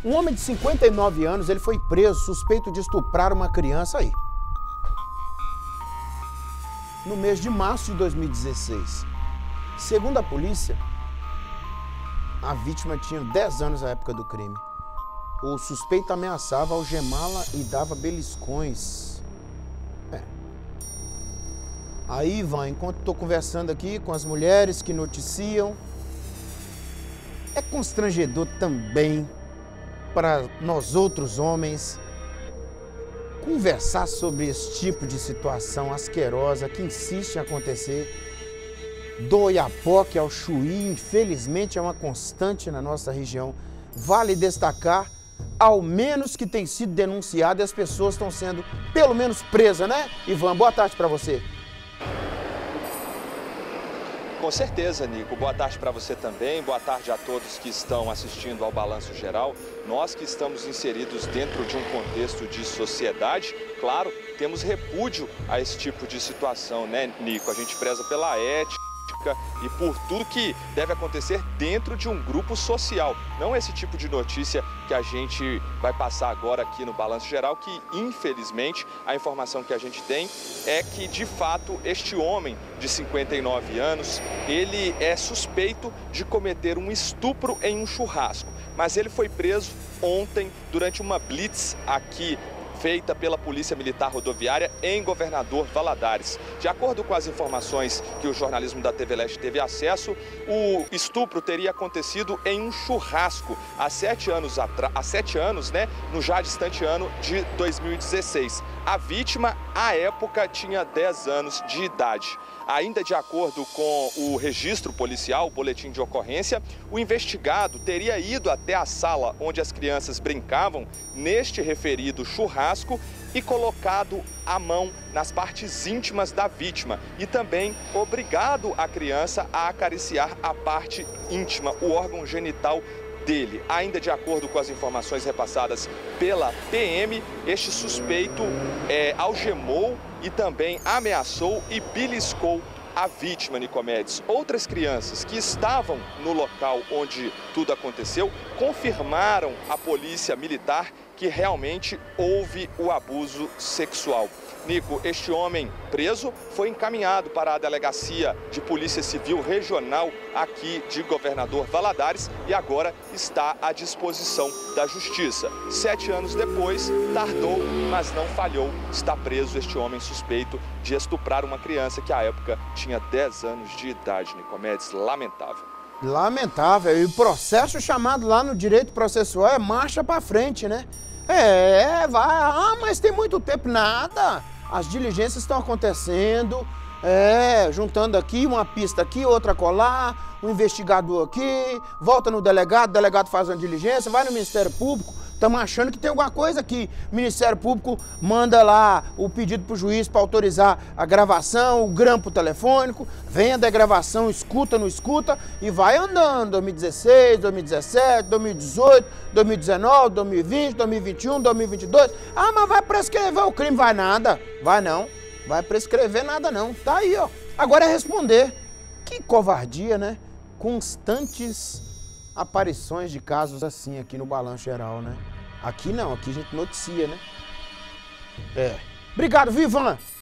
Um homem de 59 anos, ele foi preso suspeito de estuprar uma criança aí, no mês de março de 2016. Segundo a polícia, a vítima tinha 10 anos na época do crime. O suspeito ameaçava algemá-la e dava beliscões. Aí, Ivan, enquanto estou conversando aqui com as mulheres que noticiam, é constrangedor também para nós outros homens conversar sobre esse tipo de situação asquerosa que insiste em acontecer. Do Oiapoque ao Chuí, infelizmente é uma constante na nossa região. Vale destacar, ao menos que tem sido denunciado e as pessoas estão sendo, pelo menos, presas, né? Ivan, boa tarde para você. Com certeza, Nico. Boa tarde para você também. Boa tarde a todos que estão assistindo ao Balanço Geral. Nós que estamos inseridos dentro de um contexto de sociedade, claro, temos repúdio a esse tipo de situação, né, Nico? A gente preza pela ética e por tudo que deve acontecer dentro de um grupo social. Não esse tipo de notícia que a gente vai passar agora aqui no Balanço Geral, que infelizmente a informação que a gente tem é que de fato este homem de 59 anos, ele é suspeito de cometer um estupro em um churrasco, mas ele foi preso ontem durante uma blitz aqui feita pela Polícia Militar Rodoviária em Governador Valadares. De acordo com as informações que o jornalismo da TV Leste teve acesso, o estupro teria acontecido em um churrasco há 7 anos, né, no já distante ano de 2016. A vítima, à época, tinha 10 anos de idade. Ainda de acordo com o registro policial, o boletim de ocorrência, o investigado teria ido até a sala onde as crianças brincavam neste referido churrasco e colocado a mão nas partes íntimas da vítima e também obrigado a criança a acariciar a parte íntima, o órgão genital dele. Ainda de acordo com as informações repassadas pela PM, este suspeito algemou e também ameaçou e beliscou a vítima, Nicomedes. Outras crianças que estavam no local onde tudo aconteceu confirmaram à polícia militar que realmente houve o abuso sexual. Nico, este homem preso foi encaminhado para a Delegacia de Polícia Civil Regional aqui de Governador Valadares e agora está à disposição da Justiça. 7 anos depois, tardou, mas não falhou. Está preso este homem suspeito de estuprar uma criança que à época tinha 10 anos de idade, Nicomedes. Lamentável. Lamentável. E o processo chamado lá no direito processual é marcha para frente, né? Vai. Mas tem muito tempo. Nada. As diligências estão acontecendo, juntando aqui, uma pista aqui, outra colar, um investigador aqui, volta no delegado, o delegado faz uma diligência, vai no Ministério Público, estamos achando que tem alguma coisa aqui. O Ministério Público manda lá o pedido para o juiz para autorizar a gravação, o grampo telefônico, vem a degravação, escuta, não escuta, e vai andando. 2016, 2017, 2018, 2019, 2020, 2021, 2022. Mas vai prescrever o crime. Vai nada, vai não. Vai prescrever nada não. Tá aí, ó. Agora é responder. Que covardia, né? Constantes aparições de casos assim aqui no Balanço Geral, né? Aqui não, aqui a gente noticia, né? Obrigado, Vivan!